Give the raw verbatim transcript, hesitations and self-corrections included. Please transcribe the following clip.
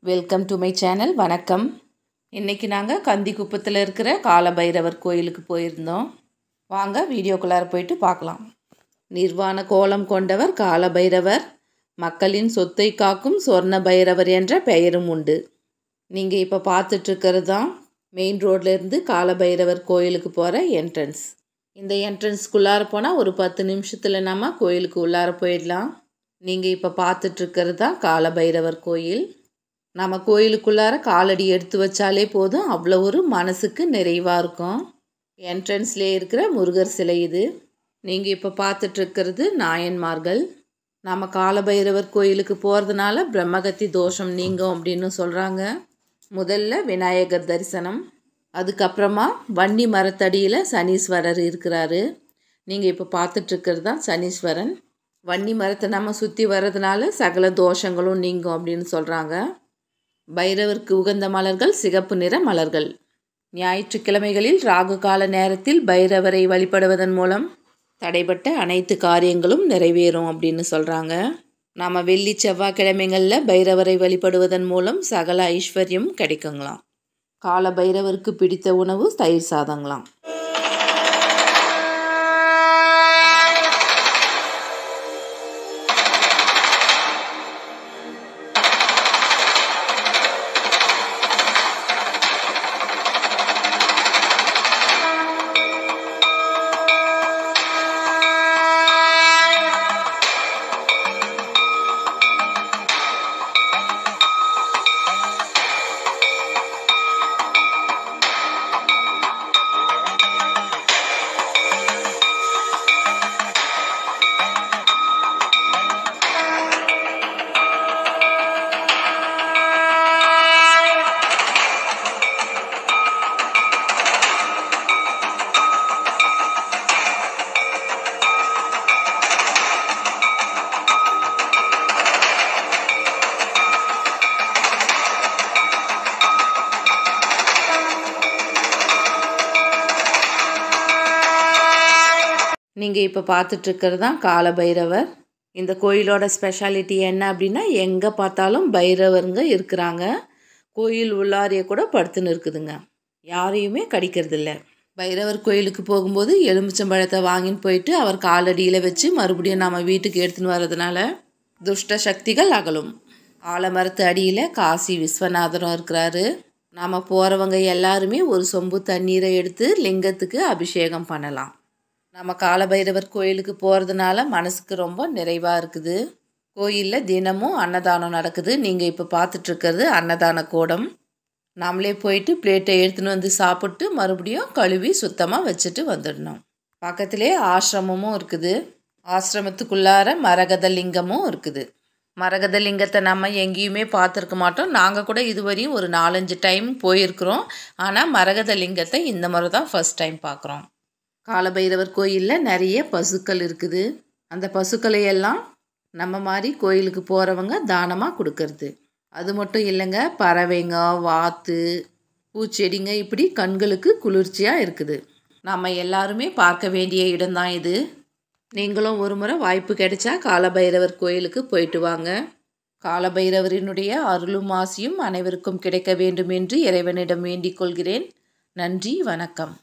Welcome to my channel. வணக்கம். இன்றைக்கி நாங்கள் கந்திக்குப்பத்தில் இருக்கிற காலபைரவர் கோயிலுக்கு போயிருந்தோம். வாங்க வீடியோக்குள்ளார போயிட்டு பார்க்கலாம். நிர்வாண கோலம் கொண்டவர் காலபைரவர், மக்களின் சொத்தை காக்கும் சொர்ண பைரவர் என்ற பெயரும் உண்டு. நீங்கள் இப்போ பார்த்துட்ருக்கிறது தான் மெயின் ரோட்லேருந்து காலபைரவர் கோயிலுக்கு போகிற என்ட்ரன்ஸ். இந்த என்ட்ரன்ஸ்க்குள்ளார போனால் ஒரு பத்து நிமிஷத்தில் நம்ம கோயிலுக்கு உள்ளார போயிடலாம். நீங்கள் இப்போ பார்த்துட்ருக்கிறது தான் காலபைரவர் கோயில். நம்ம கோயிலுக்குள்ளார காலடி எடுத்து வச்சாலே போதும், அவ்வளோ ஒரு மனசுக்கு நிறைவாக இருக்கும். என்ட்ரன்ஸ்லேயே இருக்கிற முருகர் சிலை இது. நீங்கள் இப்போ பார்த்துட்ருக்கிறது நாயன்மார்கள். நம்ம காலபைரவர் கோயிலுக்கு போகிறதுனால பிரம்மகத்தி தோஷம் நீங்கும் அப்படின்னு சொல்கிறாங்க. முதல்ல விநாயகர் தரிசனம், அதுக்கப்புறமா வன்னி மரத்தடியில் சனீஸ்வரர் இருக்கிறாரு. நீங்கள் இப்போ பார்த்துட்ருக்கிறது தான் சனீஸ்வரன். வன்னி மரத்தை நம்ம சுற்றி வர்றதுனால சகல தோஷங்களும் நீங்கும் அப்படின்னு சொல்கிறாங்க. பைரவருக்கு உகந்த மலர்கள் சிகப்பு நிற மலர்கள். ஞாயிற்றுக்கிழமைகளில் ராகு கால நேரத்தில் பைரவரை வழிபடுவதன் மூலம் தடைப்பட்ட அனைத்து காரியங்களும் நிறைவேறும் அப்படின்னு சொல்கிறாங்க. நாம் வெள்ளி செவ்வாய்க்கிழமைகளில் பைரவரை வழிபடுவதன் மூலம் சகல ஐஸ்வர்யம் கிடைக்குங்களாம். கால பைரவருக்கு பிடித்த உணவு தயிர் சாதங்களாம். நீங்கள் இப்போ பார்த்துட்ருக்கிறது தான் காலபைரவர். இந்த கோயிலோட ஸ்பெஷாலிட்டி என்ன அப்படின்னா, எங்கே பார்த்தாலும் பைரவருங்க இருக்கிறாங்க. கோயில் உள்ளாரிய கூட படுத்துன்னு இருக்குதுங்க, யாரையுமே கடிக்கிறதில்ல. பைரவர் கோயிலுக்கு போகும்போது எலுமிச்சம்பழத்தை வாங்கின்னு போயிட்டு அவர் காலடியில் வச்சு மறுபடியும் நம்ம வீட்டுக்கு எடுத்துன்னு வர்றதுனால துஷ்ட சக்திகள் அகலும். ஆலமரத்து அடியில் காசி விஸ்வநாதரும் இருக்கிறாரு. நாம் போகிறவங்க எல்லாருமே ஒரு சொம்பு தண்ணீரை எடுத்து லிங்கத்துக்கு அபிஷேகம் பண்ணலாம். நம்ம காலபைரவர் கோயிலுக்கு போகிறதுனால மனசுக்கு ரொம்ப நிறைவாக இருக்குது. கோயிலில் தினமும் அன்னதானம் நடக்குது. நீங்கள் இப்போ பார்த்துட்ருக்கிறது அன்னதான கூடம். நாமளே போயிட்டு பிளேட்டை எடுத்துன்னு வந்து சாப்பிட்டு மறுபடியும் கழுவி சுத்தமாக வச்சுட்டு வந்துடணும். பக்கத்திலே ஆசிரமமும் இருக்குது. ஆசிரமத்துக்குள்ளார மரகத லிங்கமும் இருக்குது. மரகத லிங்கத்தை நம்ம எங்கேயுமே பார்த்துருக்க மாட்டோம். நாங்கள் கூட இதுவரையும் ஒரு நாலஞ்சு டைம் போயிருக்கிறோம். ஆனால் மரகத லிங்கத்தை இந்த முறை தான் ஃபஸ்ட் டைம் பார்க்குறோம். காலபைரவர் கோயிலில் நிறைய பசுக்கள் இருக்குது. அந்த பசுக்களை எல்லாம் நம்ம மாதிரி கோயிலுக்கு போகிறவங்க தானமாக கொடுக்கறது. அது மட்டும் இல்லைங்க, பறவைங்க, வாத்து, பூச்செடிங்க இப்படி கண்களுக்கு குளிர்ச்சியாக இருக்குது. நம்ம எல்லாருமே பார்க்க வேண்டிய இடம்தான் இது. நீங்களும் ஒரு முறை வாய்ப்பு கிடைச்சா காலபைரவர் கோயிலுக்கு போயிட்டு வாங்க. காலபைரவரினுடைய அருளும் ஆசியும் அனைவருக்கும் கிடைக்க வேண்டும் என்று இறைவனிடம் வேண்டிக் கொள்கிறேன். நன்றி, வணக்கம்.